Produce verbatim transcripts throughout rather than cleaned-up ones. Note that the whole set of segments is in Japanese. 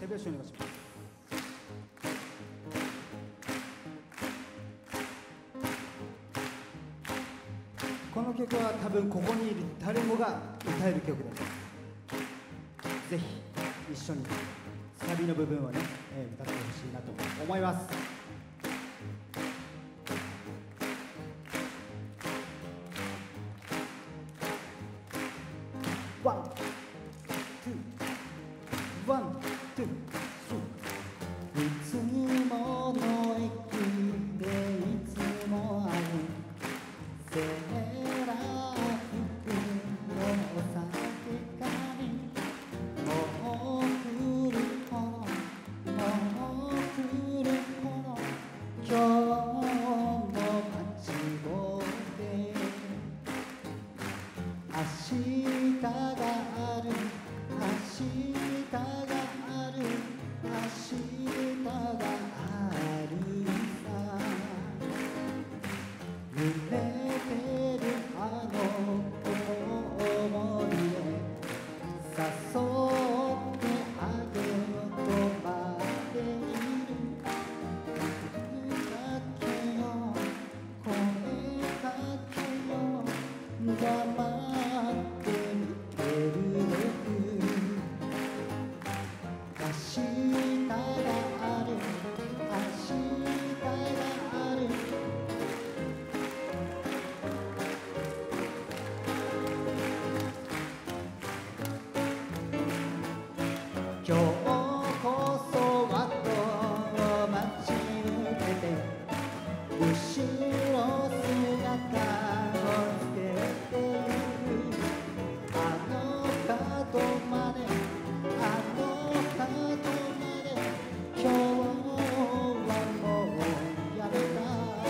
拍子お願いします。この曲は多分ここにいる誰もが歌える曲です。ぜひ一緒にサビの部分をね、えー、歌ってほしいなと思います。ワン、ツー、ワン、ツー、スリー。いつもの駅でいつも会うセーラー服のお酒かにもう来る頃もう来る頃今日も待ちぼうけ明日がある明日がある明日があるさ濡れてるあの思いへ誘ってあげようと待っている声かけよう声かけよう黙って見てる僕明日がある明日がある今日こそはと待ち受けて後ろ姿をつけてゆくあの角まであの角まで今日はもうやめた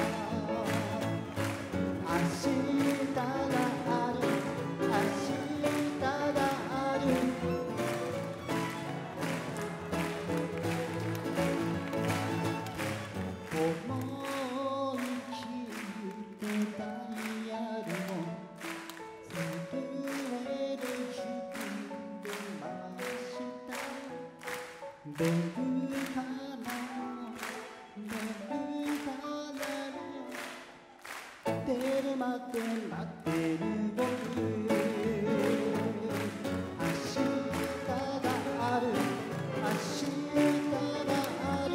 明日がある明日がある思い切ってダイヤルを震える指で回したベルカナベルカナ出るまで待ってる僕明日がある明日がある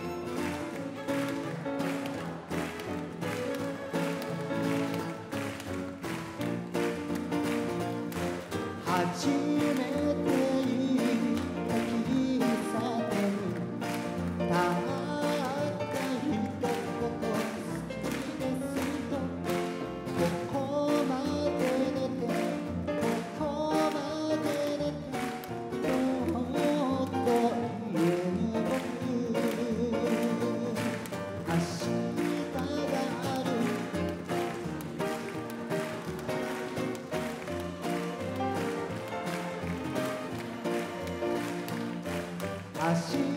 初めて行った喫茶店たった一言好きですとここまで出てここまで出てどうと言える僕明日がある明日